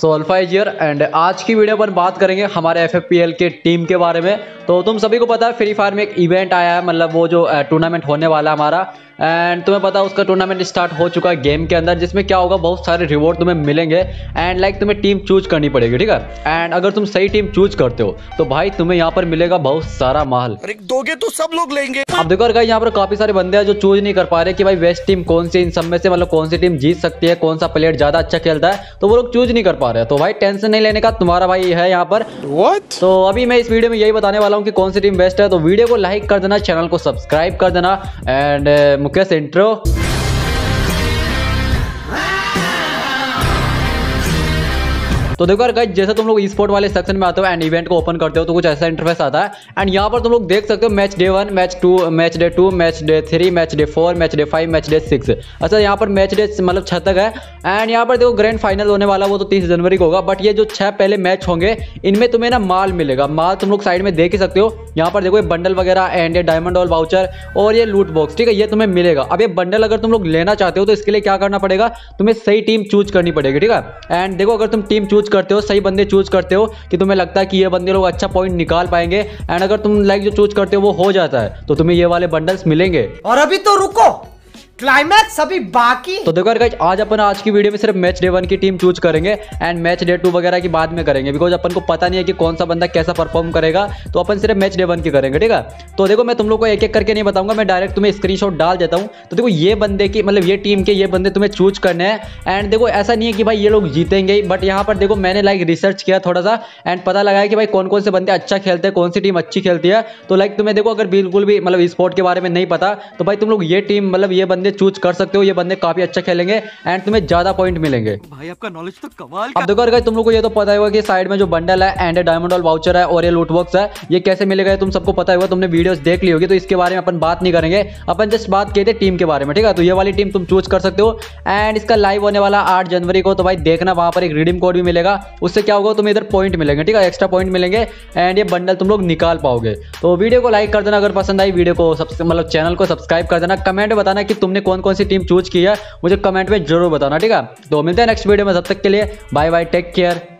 So Alpha is here and आज की video पर बात करेंगे हमारे FFPL के टीम के बारे में। तो तुम सभी को पता है फ्री फायर में एक इवेंट आया है, मतलब वो जो टूर्नामेंट होने वाला है हमारा, एंड तुम्हें पता है उसका टूर्नामेंट स्टार्ट हो चुका है गेम के अंदर, जिसमें क्या होगा बहुत सारे रिवॉर्ड तुम्हें मिलेंगे एंड लाइक तुम्हें टीम चूज करनी पड़ेगी, ठीक है। एंड अगर तुम सही टीम चूज करते हो तो भाई तुम्हें यहाँ पर मिलेगा बहुत सारा माल। दोगे तो सब लोग लेंगे। अब देखो गाइस यहाँ पर काफी सारे बंदे हैं जो चूज नहीं कर पा रहे कि भाई बेस्ट टीम कौन सी, इन सब में से मतलब कौन सी टीम जीत सकती है, कौन सा प्लेयर ज्यादा अच्छा खेलता है, तो वो लोग चूज नहीं कर पा रहे हैं। तो भाई टेंशन नहीं लेने का, तुम्हारा भाई है यहाँ पर। What? तो अभी मैं इस वीडियो में यही बताने वाला हूँ कि कौन सी टीम बेस्ट है। तो वीडियो को लाइक कर देना, चैनल को सब्सक्राइब कर देना एंड मुकेश इंट्रो। तो देखो यार गाइस, जैसे तुम लोग स्पोर्ट वाले सेक्शन में आते हो एंड इवेंट को ओपन करते हो तो कुछ ऐसा इंटरफेस आता है एंड यहाँ पर तुम लोग देख सकते हो match day 1, match 2, match day 2, match day 3, match day 4, match day 5, match day 6। अच्छा यहाँ पर मैच डे मतलब 6 तक है एंड यहाँ पर देखो ग्रैंड फाइनल होने वाला वो तो 30 जनवरी को होगा। बट ये जो 6 पहले मैच होंगे इनमें तुम्हें ना माल मिलेगा। माल तुम लोग साइड में देख ही सकते हो, यहाँ पर देखो ये बंडल वगैरह एंड ये डायमंड ऑल वाउचर और ये लूट बॉक्स, ठीक है, ये तुम्हें मिलेगा। अब ये बंडल अगर तुम लोग लेना चाहते हो तो इसके लिए क्या करना पड़ेगा, तुम्हें सही टीम चूज करनी पड़ेगी, ठीक है। एंड देखो अगर तुम टीम चूज करते हो, सही बंदे चूज करते हो कि तुम्हें लगता है कि ये बंदे लोग अच्छा पॉइंट निकाल पाएंगे एंड अगर तुम लाइक जो चूज करते हो वो हो जाता है तो तुम्हें ये वाले बंडल्स मिलेंगे। और अभी तो रुको, क्लाइमैक्स अभी बाकी। तो देखो गाइस, आज अपन आज की वीडियो में सिर्फ मैच डे 1 की टीम चूज करेंगे एंड मैच डे 2 वगैरह की बाद में करेंगे, बिकॉज अपन को पता नहीं है कि कौन सा बंदा कैसा परफॉर्म करेगा। तो अपन सिर्फ मैच डे 1 की करेंगे, ठीक है। तो देखो मैं तुम लोग को एक एक करके नहीं बताऊंगा, मैं डायरेक्ट तुम्हें स्क्रीनशॉट डाल देता हूं। तो देखो ये बंदे की मतलब ये टीम के ये बंदे तुम्हें चूज करने हैं एंड देखो ऐसा नहीं है कि भाई ये लोग जीतेंगे, बट यहाँ पर देखो मैंने लाइक रिसर्च किया थोड़ा सा एंड पता लगाया कि भाई कौन कौन से बंदे अच्छा खेलते हैं, कौन सी टीम अच्छी खेलती है। तो लाइक तुम्हें देखो अगर बिल्कुल भी मतलब स्पोर्ट के बारे में नहीं पता तो भाई तुम लोग ये टीम मतलब ये बंदे चूज कर सकते हो। ये बंदे काफी अच्छा खेलेंगे एंड तुम्हें ज्यादा पॉइंट मिलेंगे। भाई आपका नॉलेज तो कमाल का। अब देखो गाइस, तुम लोग को ये तो पता ही होगा कि साइड में जो बंडल है एंड डायमंड ऑल वाउचर है और ये लूट बॉक्स है, ये कैसे मिलेगा तुम सबको पता होगा, तुमने वीडियोस देख ली होगी। तो इसके बारे में अपन बात नहीं करेंगे, अपन जस्ट बात किए थे टीम के बारे में, ठीक है। तो ये वाली टीम तुम चूज कर सकते हो एंड इसका लाइव होने वाला 8 जनवरी को। तो भाई देखना वहां पर एक रिडीम कोड भी मिलेगा, उससे क्या होगा तुम्हें इधर पॉइंट मिलेंगे, ठीक है, एक्स्ट्रा पॉइंट मिलेंगे एंड ये बंडल तुम लोग निकाल पाओगे। तो वीडियो को लाइक कर देना अगर पसंद आई, वीडियो को मतलब चैनल को सब्सक्राइब कर देना, कमेंट में बताना कि तुमने कौन कौन सी टीम चूज की है, मुझे कमेंट में जरूर बताना, ठीक है। तो मिलते हैं नेक्स्ट वीडियो में, तब तक के लिए बाय बाय, टेक केयर।